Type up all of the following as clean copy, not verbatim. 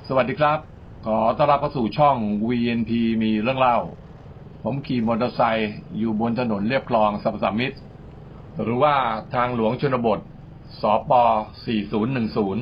สวัสดีครับขอต้อนรับเข้าสู่ช่อง VNP มีเรื่องเล่าผมขี่มอเตอร์ไซค์อยู่บนถนนเลียบคลองสรรพสามิตหรือว่าทางหลวงชนบทสป4010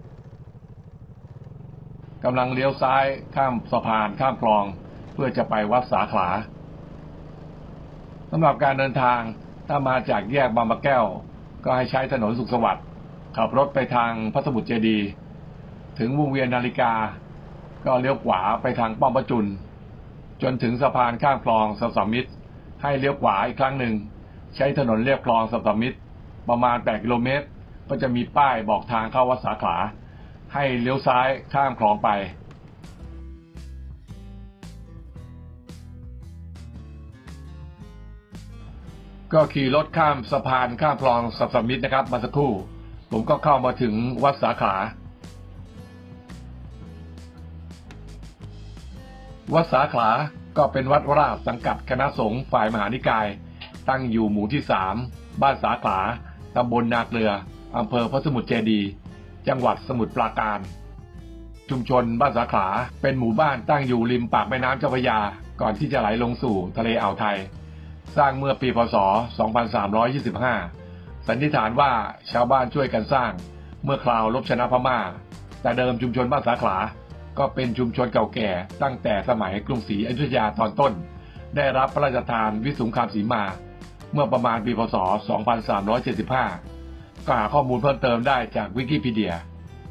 กำลังเลี้ยวซ้ายข้ามสะพานข้ามคลองเพื่อจะไปวัดสาขลาสำหรับการเดินทางถ้ามาจากแยกบางปะแก้วก็ให้ใช้ถนนสุขสวัสดิ์ขับรถไปทางพระสมุทรเจดีย์ถึงวงเวียนนาฬิกาก็เลี้ยวขวาไปทางป้อมพระจุลจนถึงสะพานข้ามคลองสรรพสามิตให้เลี้ยวขวาอีกครั้งหนึ่งใช้ถนนเลียบคลองสรรพสามิตประมาณ8 กิโลเมตรก็จะมีป้ายบอกทางเข้าวัดสาขลาให้เลี้ยวซ้ายข้ามคลองไปก็ขี่รถข้ามสะพานข้ามคลองสรรพสามิตนะครับมาสักครู่ผมก็เข้ามาถึงวัดสาขลาวัดสาขลาก็เป็นวัดราชสังกัดคณะสงฆ์ฝ่ายมหานิกายตั้งอยู่หมู่ที่3บ้านสาขลาตำบลนาเกลืออำเภอพระสมุทรเจดีย์จังหวัดสมุทรปราการชุมชนบ้านสาขลาเป็นหมู่บ้านตั้งอยู่ริมปากแม่น้ำเจ้าพระยาก่อนที่จะไหลลงสู่ทะเลอ่าวไทยสร้างเมื่อปีพ.ศ. 2325สันนิษฐานว่าชาวบ้านช่วยกันสร้างเมื่อคราวรบชนะพม่าแต่เดิมชุมชนบ้านสาขลาก็เป็นชุมชนเก่าแก่ตั้งแต่สมัยกรุงศรีอยุธยาตอนต้นได้รับพระราชทานวิสุงคามสีมาเมื่อประมาณปีพ.ศ. 2375ก็หาข้อมูลเพิ่มเติมได้จากวิกิพีเดีย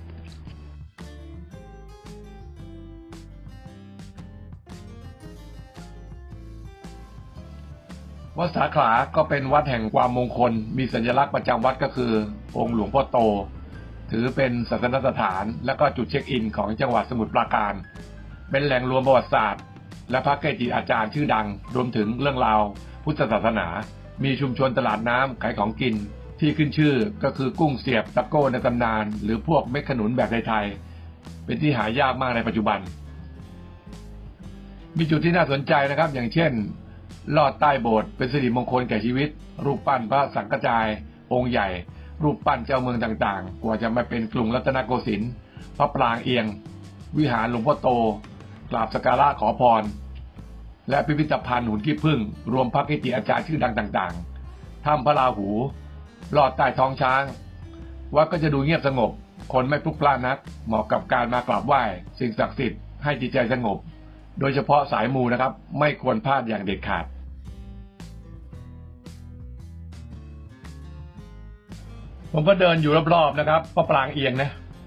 วัดสาขลาก็เป็นวัดแห่งความมงคลมีสัญลักษณ์ประจำวัดก็คือองค์หลวงพ่อโตถือเป็นศาสนสถานและก็จุดเช็คอินของจังหวัดสมุทรปราการเป็นแหล่งรวมประวัติศาสตร์และพระเกจิอาจารย์ชื่อดังรวมถึงเรื่องราวพุทธศาสนามีชุมชนตลาดน้ำขายของกินที่ขึ้นชื่อก็คือกุ้งเสียบตะโก้ในตำนานหรือพวกเม็ดขนุนแบบไทยๆเป็นที่หายากมากในปัจจุบันมีจุดที่น่าสนใจนะครับอย่างเช่นลอดใต้โบสถ์เป็นสิริมงคลแก่ชีวิตรูปปั้นพระสังฆจายองค์ใหญ่รูปปั้นเจ้าเมืองต่างๆกว่าจะมาเป็นกรุงรัตนโกสินทร์พระปรางเอียงวิหารหลวงพ่อโตกราบสักการะขอพรและพิพิธภัณฑ์หุ่นขี้ผึ้งรวมพระเกจิอาจารย์ชื่อดังต่างๆถ้ำพระราหูลอดใต้ท้องช้างวัดก็จะดูเงียบสงบคนไม่พลุกพล่านนักเหมาะกับการมากราบไหว้สิ่งศักดิ์สิทธิ์ให้จิตใจสงบโดยเฉพาะสายมูนะครับไม่ควรพลาดอย่างเด็ดขาดผมก็เดินอยู่รอบๆนะครับพระปรางเอียงนะ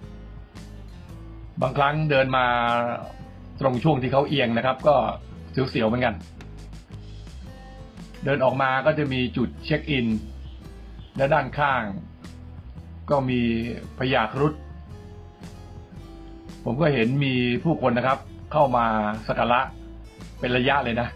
บางครั้งเดินมาตรงช่วงที่เขาเอียงนะครับก็เสียวๆเหมือนกันเดินออกมาก็จะมีจุดเช็คอินและด้านข้างก็มีพญาครุฑผมก็เห็นมีผู้คนนะครับเข้ามาสักการะเป็นระยะเลยนะ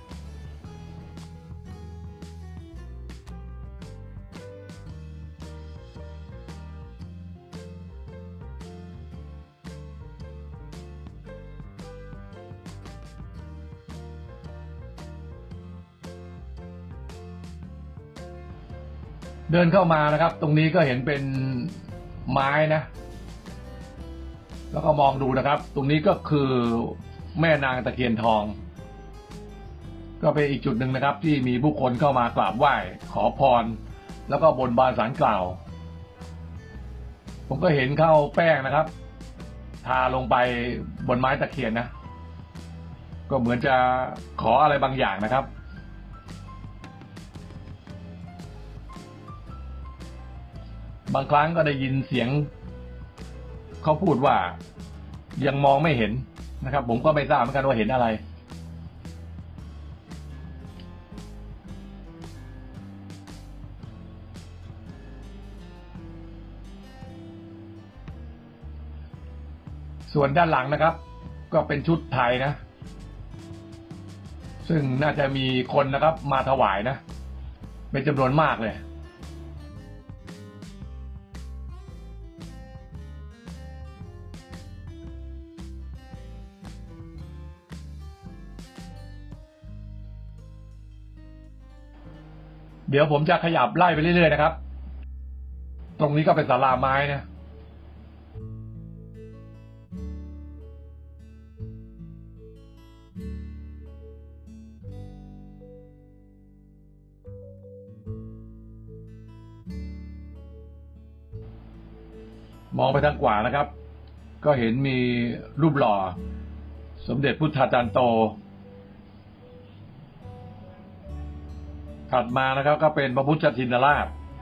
เดินเข้ามานะครับตรงนี้ก็เห็นเป็นไม้นะแล้วก็มองดูนะครับตรงนี้ก็คือแม่นางตะเคียนทองก็เป็นอีกจุดหนึ่งนะครับที่มีผู้คนเข้ามากราบไหว้ขอพรแล้วก็บนบานศาลกล่าวผมก็เห็นเข้าแป้งนะครับทาลงไปบนไม้ตะเคียนนะก็เหมือนจะขออะไรบางอย่างนะครับบางครั้งก็ได้ยินเสียงเขาพูดว่ายังมองไม่เห็นนะครับผมก็ไม่ทราบเหมือนกันว่าเห็นอะไรส่วนด้านหลังนะครับก็เป็นชุดไทยนะซึ่งน่าจะมีคนนะครับมาถวายนะเป็นจำนวนมากเลยเดี๋ยวผมจะขยับไล่ไปเรื่อยๆนะครับตรงนี้ก็เป็นศาลาไม้นะมองไปทางขวานะครับก็เห็นมีรูปหล่อสมเด็จพุทธาจารย์โตถัดมานะครับก็เป็นพระพุทธชินราช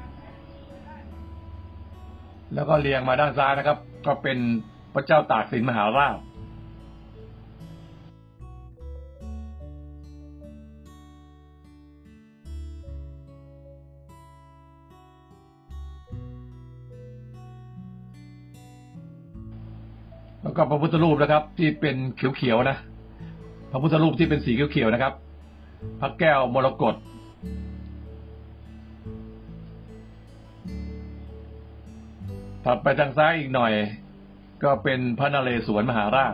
แล้วก็เรียงมาด้านซ้ายนะครับก็เป็นพระเจ้าตากสินมหาราชแล้วก็พระพุทธรูปนะครับที่เป็นเขียวๆนะพระพุทธรูปที่เป็นสีเขียวๆนะครับพระแก้วมรกตถัดไปทางซ้ายอีกหน่อยก็เป็นพระนเรศวรมหาราช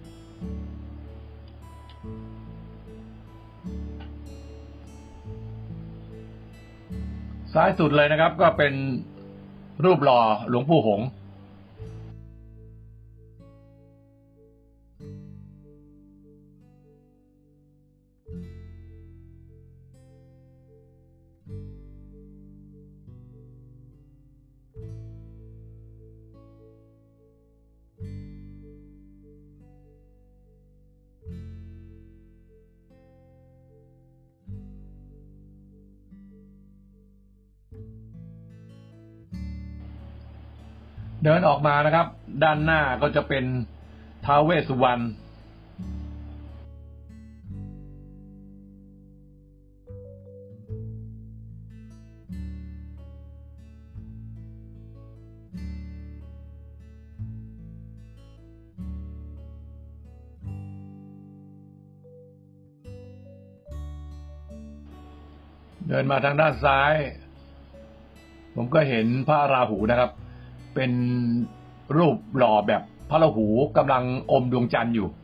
ซ้ายสุดเลยนะครับก็เป็นรูปหล่อหลวงปู่หงส์เดินออกมานะครับด้านหน้าก็จะเป็นท้าวเวสสุวรรณเดินมาทางด้านซ้ายผมก็เห็นพระราหูนะครับเป็นรูปหล่อแบบพระราหูกำลังอมดวงจันทร์อยู่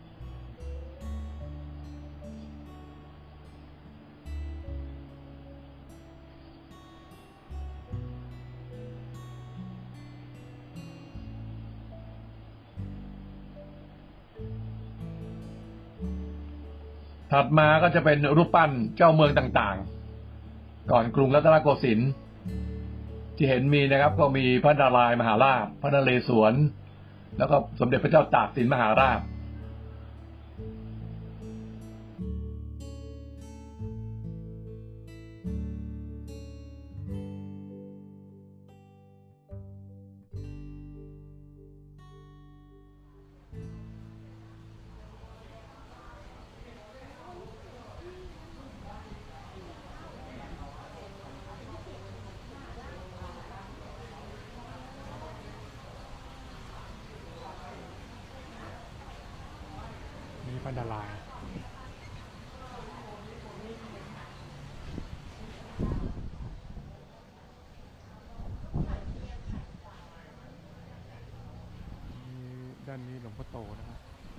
ถัดมาก็จะเป็นรูปปั้นเจ้าเมืองต่างๆก่อนกรุงรัตนโกสินทร์ที่เห็นมีนะครับก็มีพระนารายณ์มหาราชพระนเรศวรแล้วก็สมเด็จพระเจ้าตากสินมหาราชนี่พระนารายณ์ด้านนี้หลวงพ่อโตนะครับ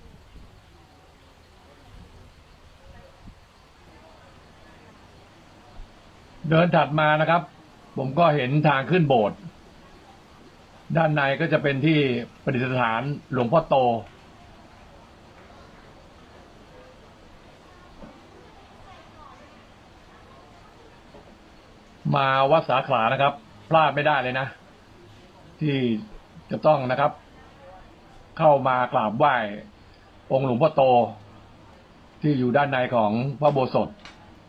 เดินถัดมานะครับผมก็เห็นทางขึ้นโบสถ์ด้านในก็จะเป็นที่ประดิษฐานหลวงพ่อโตมาวัดสาขลานะครับพลาดไม่ได้เลยนะที่จะต้องนะครับเข้ามากราบไหว้องค์หลวงพ่อโตที่อยู่ด้านในของพระอุโบสถ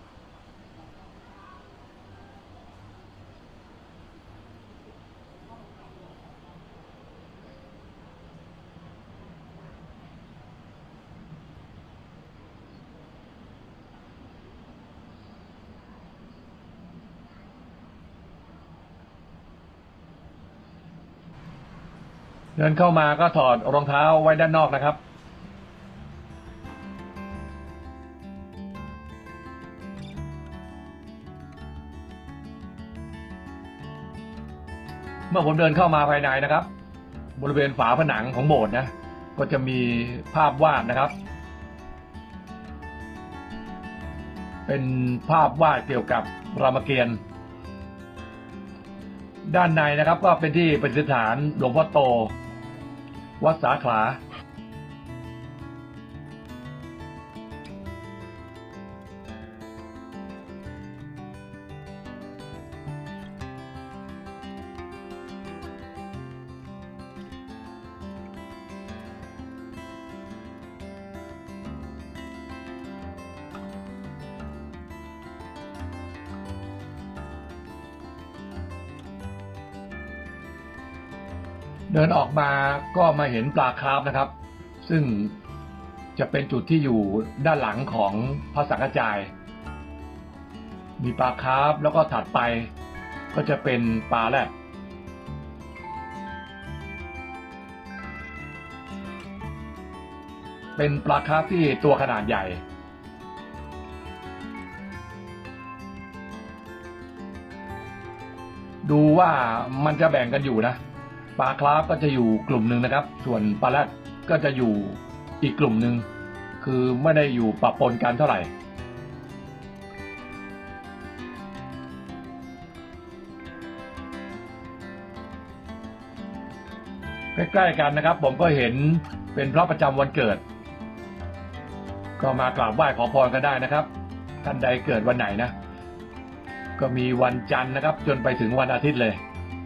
เดินเข้ามาก็ถอดรองเท้าไว้ด้านนอกนะครับเมื่อผมเดินเข้ามาภายในนะครับบริเวณฝาผนังของโบสถ์นะก็จะมีภาพวาดนะครับเป็นภาพวาดเกี่ยวกับรามเกียรติ์ด้านในนะครับก็เป็นที่ประดิษฐานหลวงพ่อโตวัดสาขลาเดินออกมาก็มาเห็นปลาคาร์ฟนะครับซึ่งจะเป็นจุดที่อยู่ด้านหลังของพระสังฆจายมีปลาคาร์ฟแล้วก็ถัดไปก็จะเป็นปลาแรดเป็นปลาคาร์ฟที่ตัวขนาดใหญ่ดูว่ามันจะแบ่งกันอยู่นะปลาคาร์ฟก็จะอยู่กลุ่มหนึ่งนะครับส่วนปลาแรดก็จะอยู่อีกกลุ่มหนึ่งคือไม่ได้อยู่ปะปนกันเท่าไหร่ใกล้ๆกันนะครับผมก็เห็นเป็นพระประจำวันเกิดก็มากราบไหว้ขอพรกันได้นะครับท่านใดเกิดวันไหนนะก็มีวันจันทร์นะครับจนไปถึงวันอาทิตย์เลย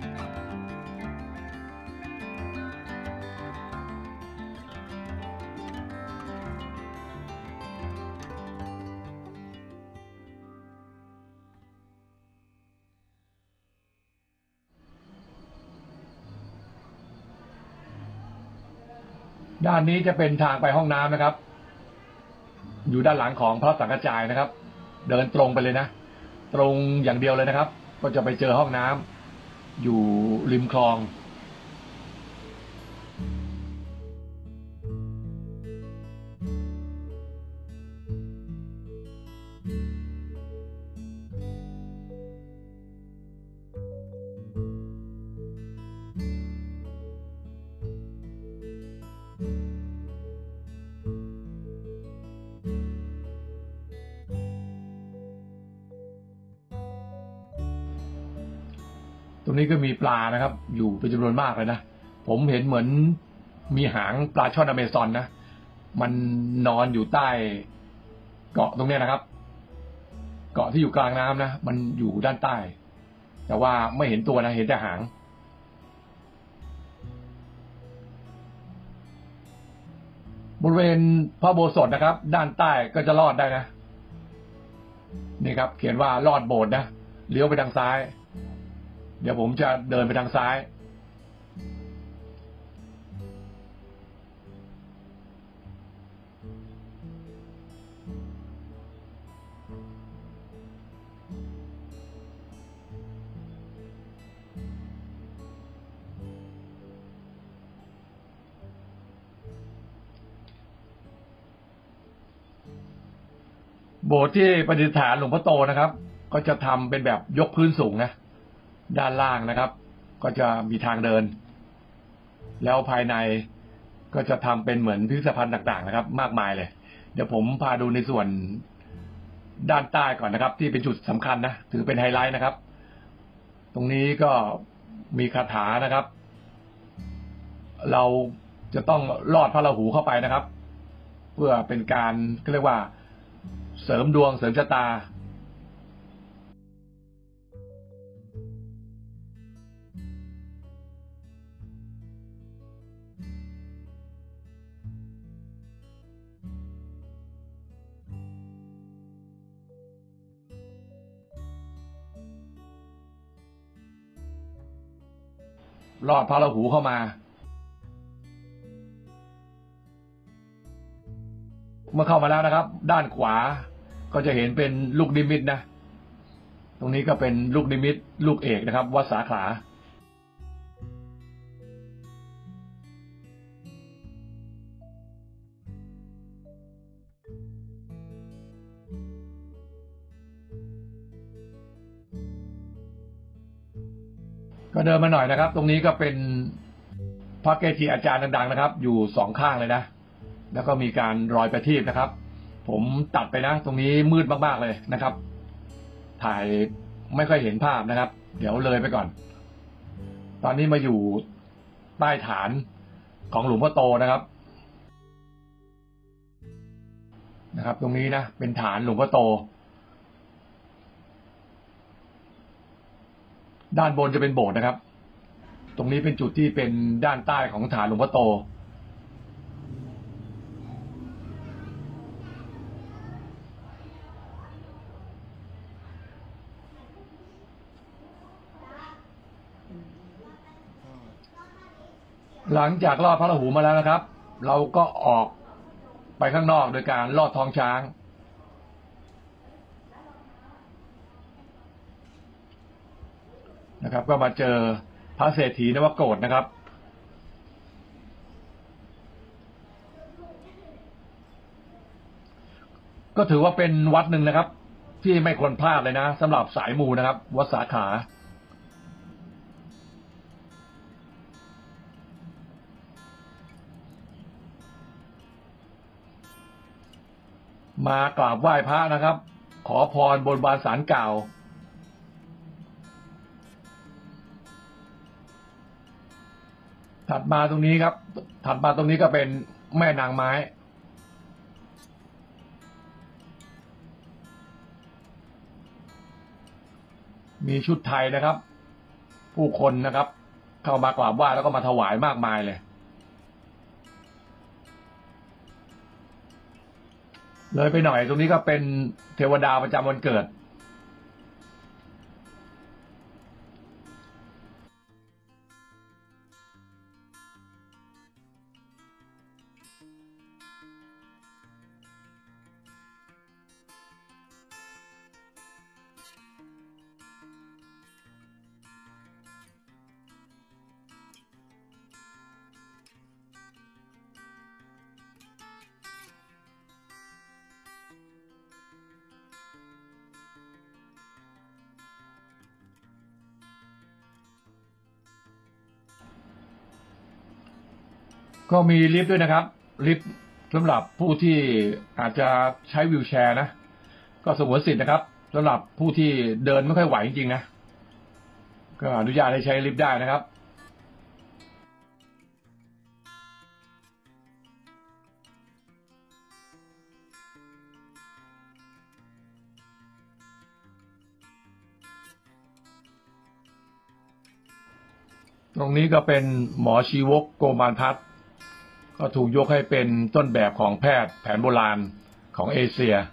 ด้านนี้จะเป็นทางไปห้องน้ำนะครับอยู่ด้านหลังของพระสังฆจายนะครับเดินตรงไปเลยนะตรงอย่างเดียวเลยนะครับก็จะไปเจอห้องน้ำอยู่ริมคลองตรงนี้ก็มีปลานะครับอยู่เป็นจำนวนมากเลยนะผมเห็นเหมือนมีหางปลาช่อนอเมซอนนะมันนอนอยู่ใต้เกาะตรงนี้นะครับเกาะที่อยู่กลางน้ำนะมันอยู่ด้านใต้แต่ว่าไม่เห็นตัวนะเห็นแต่หางบริเวณพระอุโบสถนะครับด้านใต้ก็จะลอดได้นะนี่ครับเขียนว่าลอดโบสถ์นะเลี้ยวไปทางซ้ายเดี๋ยวผมจะเดินไปทางซ้ายโบสถ์ที่ประดิษฐานหลวงพ่อโตนะครับก็จะทำเป็นแบบยกพื้นสูงนะด้านล่างนะครับก็จะมีทางเดินแล้วภายในก็จะทำเป็นเหมือนพิพิธภัณฑ์ต่างๆนะครับมากมายเลยเดี๋ยวผมพาดูในส่วนด้านใต้ก่อนนะครับที่เป็นจุดสำคัญนะถือเป็นไฮไลท์นะครับตรงนี้ก็มีคาถานะครับเราจะต้องลอดพระราหูเข้าไปนะครับเพื่อเป็นการเรียกว่าเสริมดวงเสริมชะตาลอดพระราหูเข้ามาเมื่อเข้ามาแล้วนะครับด้านขวาก็จะเห็นเป็นลูกนิมิตนะตรงนี้ก็เป็นลูกนิมิตลูกเอกนะครับวัดสาขลาก็เดินมาหน่อยนะครับตรงนี้ก็เป็นพระเกจิอาจารย์ดังๆนะครับอยู่สองข้างเลยนะแล้วก็มีการรอยประทีปนะครับผมตัดไปนะตรงนี้มืดมากๆเลยนะครับถ่ายไม่ค่อยเห็นภาพนะครับเดี๋ยวเลยไปก่อนตอนนี้มาอยู่ใต้ฐานของหลวงพ่อโตนะครับตรงนี้นะเป็นฐานหลวงพ่อโตด้านบนจะเป็นโบสถ์นะครับตรงนี้เป็นจุดที่เป็นด้านใต้ของฐานหลวงพ่อโตหลังจากลอดพระราหูมาแล้วนะครับเราก็ออกไปข้างนอกโดยการลอดท้องช้างนะครับก็มาเจอพระเศรษฐีนวโกฏนะครับก็ถือว่าเป็นวัดหนึ่งนะครับที่ไม่ควรพลาดเลยนะสำหรับสายมูนะครับวัดสาขา มากราบไหว้พระนะครับขอพรบนบานศาลเก่าถัดมาตรงนี้ครับถัดมาตรงนี้ก็เป็นแม่นางไม้มีชุดไทยนะครับผู้คนนะครับเข้ามากราบไหว้แล้วก็มาถวายมากมายเลยไปหน่อยตรงนี้ก็เป็นเทวดาประจำวันเกิดก็มีลิฟต์ด้วยนะครับลิฟต์สำหรับผู้ที่อาจจะใช้วีลแชร์นะก็สงวนสิทธิ์นะครับสำหรับผู้ที่เดินไม่ค่อยไหวจริงๆนะก็อนุญาตให้ใช้ลิฟต์ได้นะครับตรงนี้ก็เป็นหมอชีวกโกมานทัศน์ก็ถูกยกให้เป็นต้นแบบของแพทย์แผนโบราณของเอเชีย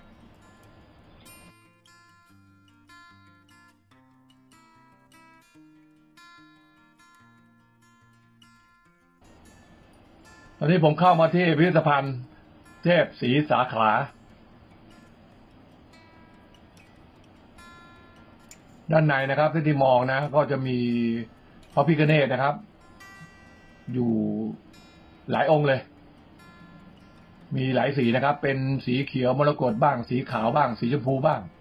ตอนนี้ผมเข้ามาที่พิพิธภัณฑ์เทพศรีสาขลาด้านในนะครับที่มองนะก็จะมีพระพิฆเนศนะครับอยู่หลายองค์เลยมีหลายสีนะครับเป็นสีเขียวมรกตบ้างสีขาวบ้างสีชมพูบ้าง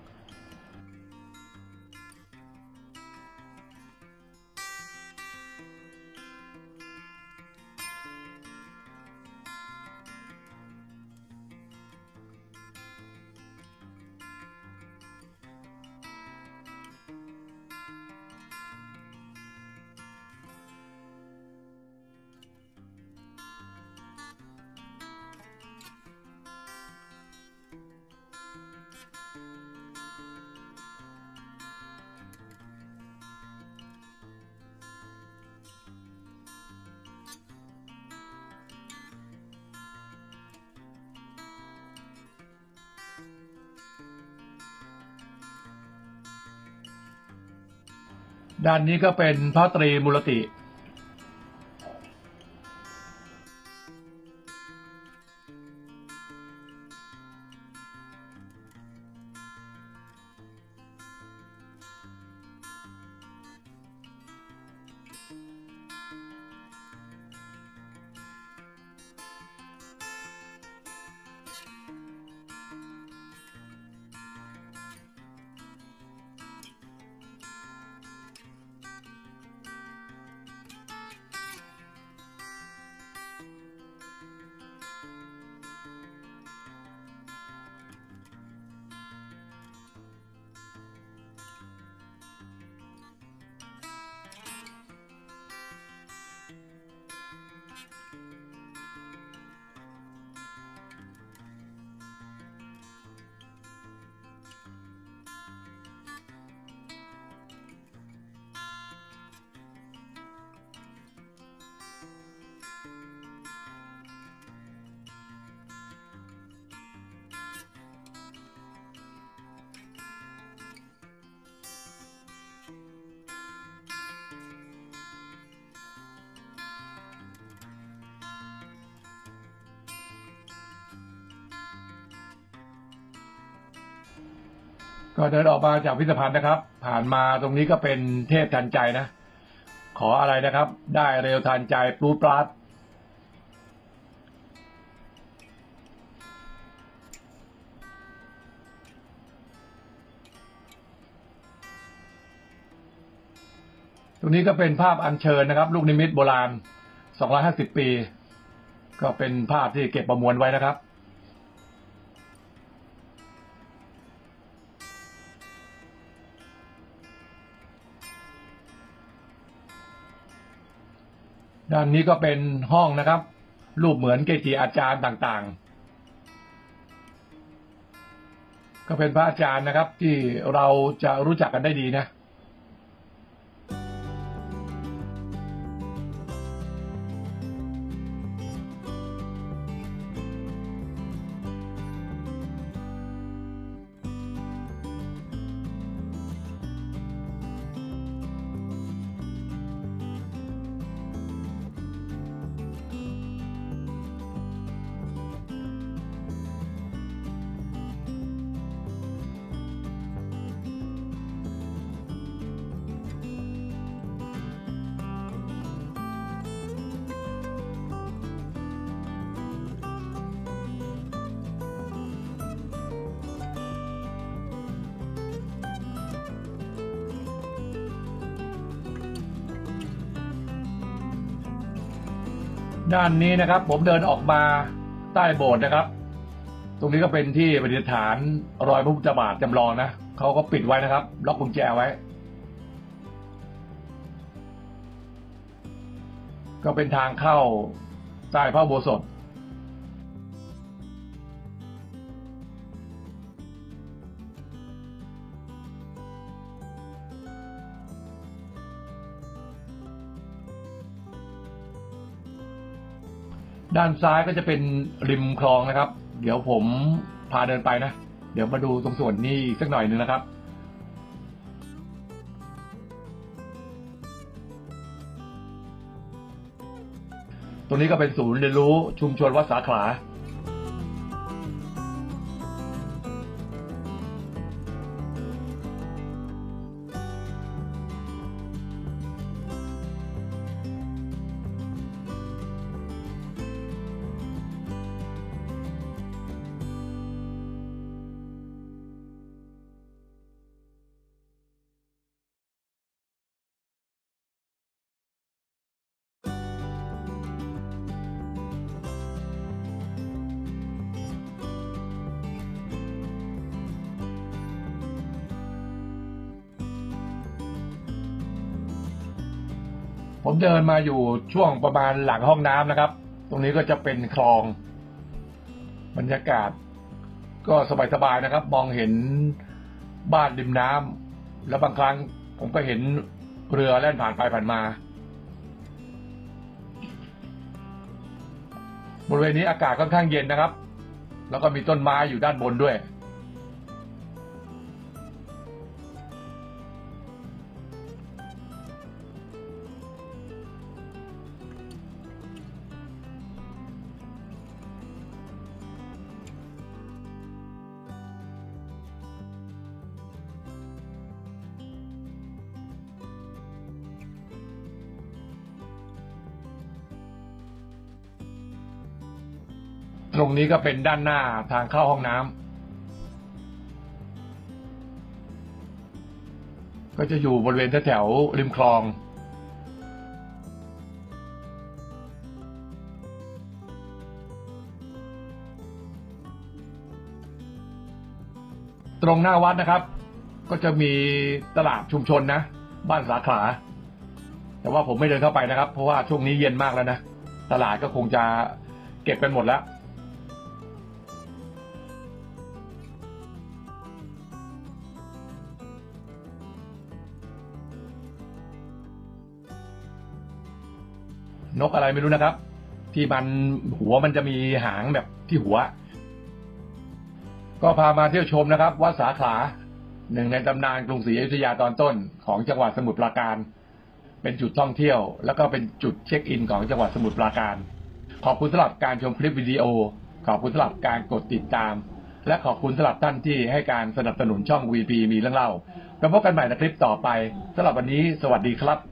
ด้านนี้ก็เป็นพระตรีมูรติก็เดินออกมาจากพิพิธภัณฑ์นะครับผ่านมาตรงนี้ก็เป็นเทพทันใจนะขออะไรนะครับได้เร็วทันใจปลูปลาดตรงนี้ก็เป็นภาพอัญเชิญนะครับลูกนิมิตโบราณ250 ปีก็เป็นภาพที่เก็บประมวลไว้นะครับด้านนี้ก็เป็นห้องนะครับรูปเหมือนเกจิอาจารย์ต่างๆก็เป็นพระอาจารย์นะครับที่เราจะรู้จักกันได้ดีนะด้านนี้นะครับผมเดินออกมาใต้โบสถ์นะครับตรงนี้ก็เป็นที่ประดิษฐานรอยพระพุทธบาทจำลองนะเขาก็ปิดไว้นะครับล็อกกุญแจไว้ก็เป็นทางเข้าใต้พระอุโบสถด้านซ้ายก็จะเป็นริมคลองนะครับเดี๋ยวผมพาเดินไปนะเดี๋ยวมาดูตรงส่วนนี้สักหน่อยนึงนะครับตรงนี้ก็เป็นศูนย์เรียนรู้ชุมชนวัดสาขลาผมเดินมาอยู่ช่วงประมาณหลังห้องน้ำนะครับตรงนี้ก็จะเป็นคลองบรรยากาศก็สบายๆนะครับมองเห็นบ้านริมน้ำแล้วบางครั้งผมก็เห็นเรือแล่นผ่านไปผ่านมาบริเวณนี้อากาศค่อนข้างเย็นนะครับแล้วก็มีต้นไม้อยู่ด้านบนด้วยตรงนี้ก็เป็นด้านหน้าทางเข้าห้องน้ำก็จะอยู่บริเวณแถวๆริมคลองตรงหน้าวัดนะครับก็จะมีตลาดชุมชนนะบ้านสาขลาแต่ว่าผมไม่เดินเข้าไปนะครับเพราะว่าช่วงนี้เย็นมากแล้วนะตลาดก็คงจะเก็บกันหมดแล้วนกอะไรไม่รู้นะครับที่มันหัวมันจะมีหางแบบที่หัวก็พามาเที่ยวชมนะครับวัดสาขลาหนึ่งในตำนานกรุงศรีอยุธยาตอนต้นของจังหวัดสมุทรปราการเป็นจุดท่องเที่ยวแล้วก็เป็นจุดเช็คอินของจังหวัดสมุทรปราการขอบคุณสำหรับการชมคลิปวิดีโอขอบคุณสำหรับการกดติดตามและขอบคุณสำหรับท่านที่ให้การสนับสนุนช่อง VP มีเรื่องเล่าแล้วพบกันใหม่ในคลิปต่อไปสำหรับวันนี้สวัสดีครับ